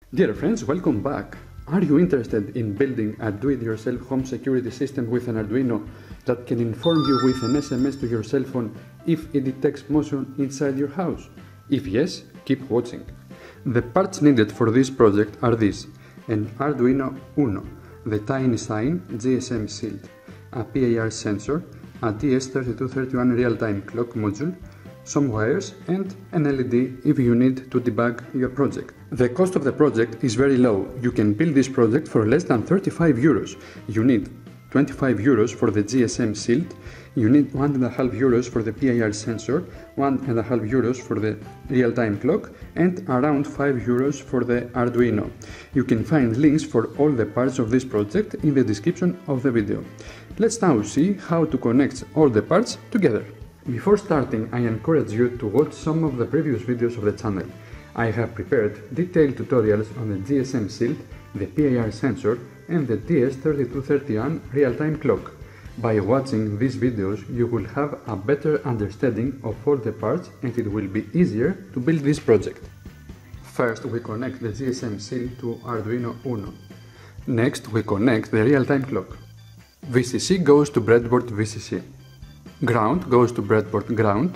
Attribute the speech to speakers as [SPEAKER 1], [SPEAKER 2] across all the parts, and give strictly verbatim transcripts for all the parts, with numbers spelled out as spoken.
[SPEAKER 1] Dear friends, welcome back. Are you interested in building a do-it-yourself home security system with an Arduino that can inform you with an S M S to your cell phone if it detects motion inside your house? If yes, keep watching. The parts needed for this project are these: an Arduino Uno, the tiny sign G S M shield, a P I R sensor, a D S thirty-two thirty-one real-time clock module, some wires, and an L E D if you need to debug your project. The cost of the project is very low. You can build this project for less than thirty-five euros. You need twenty-five euros for the G S M shield, you need one and a half euros for the P I R sensor, one and a half euros for the real-time clock, and around five euros for the Arduino. You can find links for all the parts of this project in the description of the video. Let's now see how to connect all the parts together. Before starting, I encourage you to watch some of the previous videos of the channel. I have prepared detailed tutorials on the G S M shield, the P I R sensor, and the D S thirty-two thirty-one real-time clock. By watching these videos, you will have a better understanding of all the parts and it will be easier to build this project. First, we connect the G S M shield to Arduino Uno. Next, we connect the real-time clock. V C C goes to breadboard V C C. Ground goes to breadboard ground.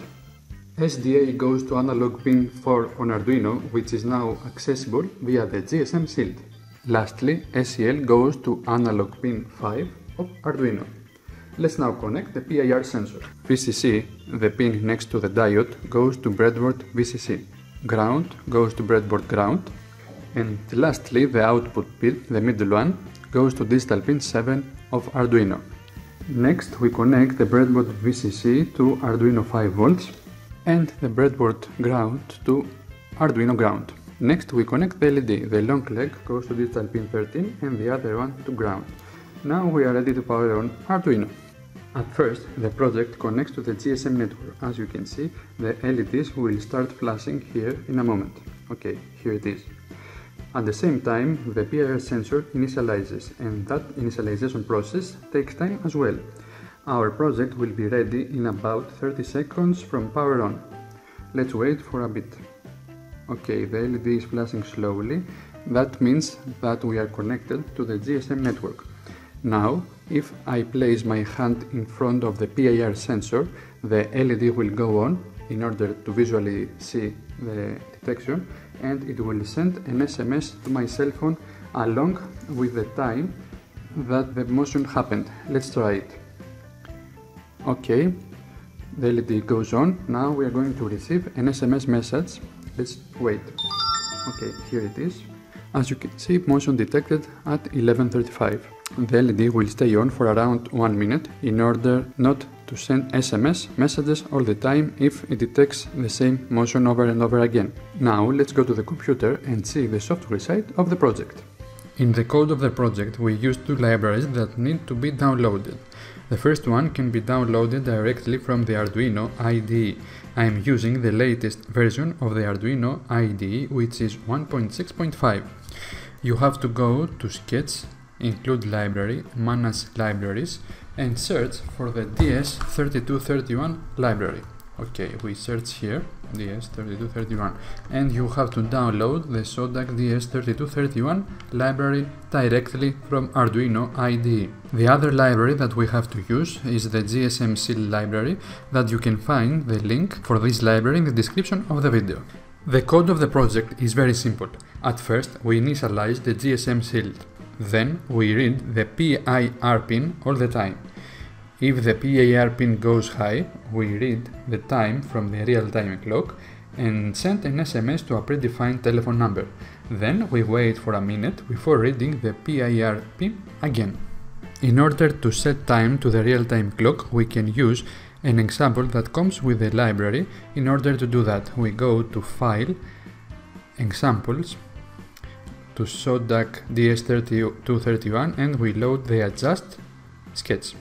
[SPEAKER 1] S D A goes to analog pin four on Arduino, which is now accessible via the G S M shield. Lastly, S E L goes to analog pin five of Arduino. Let's now connect the P I R sensor. V C C, the pin next to the diode, goes to breadboard V C C. Ground goes to breadboard ground. And lastly, the output pin, the middle one, goes to digital pin seven of Arduino. Next, we connect the breadboard V C C to Arduino five volts and the breadboard ground to Arduino ground. Next, we connect the L E D. The long leg goes to digital pin thirteen and the other one to ground. Now we are ready to power on Arduino. At first, the project connects to the G S M network. As you can see, the L E Ds will start flashing here in a moment. Okay, here it is. At the same time, the P I R sensor initializes, and that initialization process takes time as well. Our project will be ready in about thirty seconds from power on. Let's wait for a bit. Okay, the L E D is flashing slowly. That means that we are connected to the G S M network. Now, if I place my hand in front of the P I R sensor, the L E D will go on in order to visually see the detection, and it will send an S M S to my cell phone along with the time that the motion happened. Let's try it. Okay, the L E D goes on. Now we are going to receive an S M S message. Let's wait. Okay, here it is. As you can see, motion detected at eleven thirty-five. The L E D will stay on for around one minute in order not to send S M S messages all the time if it detects the same motion over and over again. Now let's go to the computer and see the software side of the project. In the code of the project, we use two libraries that need to be downloaded. The first one can be downloaded directly from the Arduino I D E. I am using the latest version of the Arduino I D E, which is one point six point five. You have to go to Sketch, Include Library, Manage Libraries, and search for the D S thirty-two thirty-one library. Okay, we search here, D S thirty-two thirty-one, and you have to download the SODAC D S thirty-two thirty-one library directly from Arduino I D E. The other library that we have to use is the G S M shield library, that you can find the link for this library in the description of the video. The code of the project is very simple. At first, we initialize the G S M shield. Then we read the P I R pin all the time. If the P I R pin goes high, we read the time from the real-time clock and send an S M S to a predefined telephone number. Then we wait for a minute before reading the P I R pin again. In order to set time to the real-time clock, we can use an example that comes with the library. In order to do that, we go to File, Examples, to SODAC D S thirty-two thirty-one, and we load the Adjust sketch.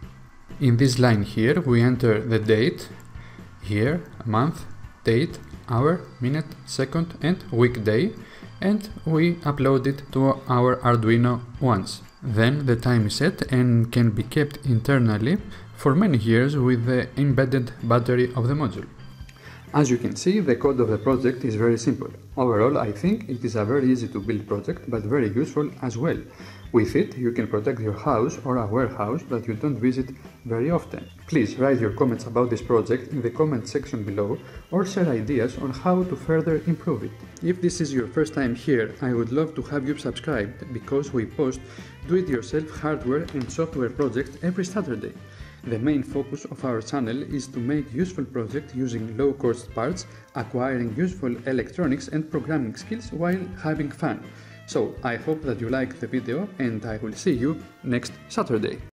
[SPEAKER 1] In this line here, we enter the date, year, month, date, hour, minute, second, and weekday, and we upload it to our Arduino once. Then the time is set and can be kept internally for many years with the embedded battery of the module. As you can see, the code of the project is very simple. Overall, I think it is a very easy to build project, but very useful as well. With it, you can protect your house or a warehouse that you don't visit very often. Please write your comments about this project in the comment section below or share ideas on how to further improve it. If this is your first time here, I would love to have you subscribed because we post do-it-yourself hardware and software projects every Saturday. The main focus of our channel is to make useful projects using low-cost parts, acquiring useful electronics and programming skills while having fun. So I hope that you liked the video and I will see you next Saturday.